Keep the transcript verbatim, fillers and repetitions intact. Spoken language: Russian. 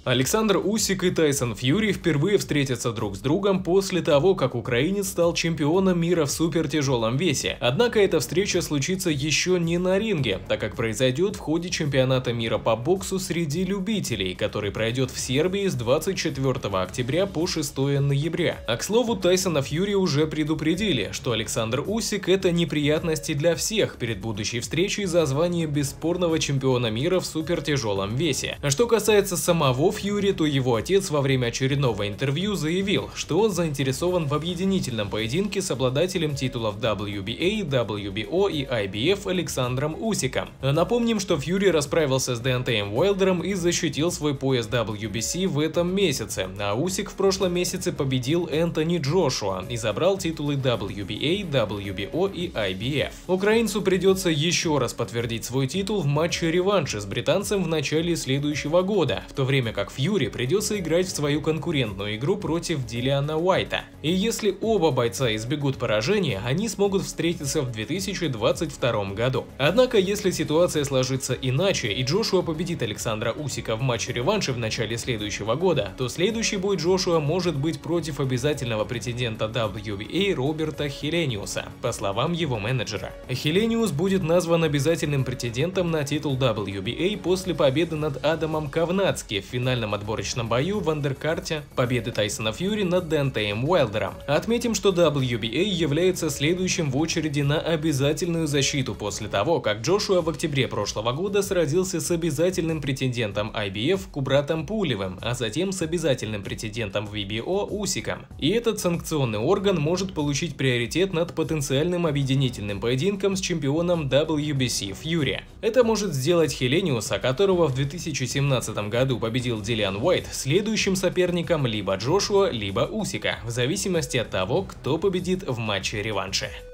Александр Усик и Тайсон Фьюри впервые встретятся друг с другом после того, как украинец стал чемпионом мира в супертяжелом весе. Однако эта встреча случится еще не на ринге, так как произойдет в ходе чемпионата мира по боксу среди любителей, который пройдет в Сербии с двадцать четвёртого октября по шестое ноября. А к слову, Тайсона Фьюри уже предупредили, что Александр Усик — это неприятности для всех перед будущей встречей за звание бесспорного чемпиона мира в супертяжелом весе. А что касается самого Фьюри, то его отец во время очередного интервью заявил, что он заинтересован в объединительном поединке с обладателем титулов дабл ю би эй, дабл ю би о и ай би эф Александром Усиком. Напомним, что Фьюри расправился с Деонтеем Уайлдером и защитил свой пояс дабл ю би си в этом месяце, а Усик в прошлом месяце победил Энтони Джошуа и забрал титулы дабл ю би эй, дабл ю би о и ай би эф. Украинцу придется еще раз подтвердить свой титул в матче-реванше с британцем в начале следующего года, в то время как Фьюри придется играть в свою конкурентную игру против Дилиана Уайта. И если оба бойца избегут поражения, они смогут встретиться в две тысячи двадцать втором году. Однако, если ситуация сложится иначе и Джошуа победит Александра Усика в матче-реванше в начале следующего года, то следующий бой Джошуа может быть против обязательного претендента дабл ю би эй Роберта Хелениуса, по словам его менеджера. Хелениус будет назван обязательным претендентом на титул дабл ю би эй после победы над Адамом Ковнацки в финальном отборочном бою в андеркарте, победы Тайсона Фьюри над Деонтеем Уайлдером. Отметим, что дабл ю би эй является следующим в очереди на обязательную защиту после того, как Джошуа в октябре прошлого года сразился с обязательным претендентом ай би эф Кубратом Пулевым, а затем с обязательным претендентом ви би о Усиком. И этот санкционный орган может получить приоритет над потенциальным объединительным поединком с чемпионом дабл ю би си Фьюри. Это может сделать Хелениуса, которого в две тысячи семнадцатом году победил Дилиан Уайт, следующим соперником либо Джошуа, либо Усика, в зависимости от того, кто победит в матче-реванше.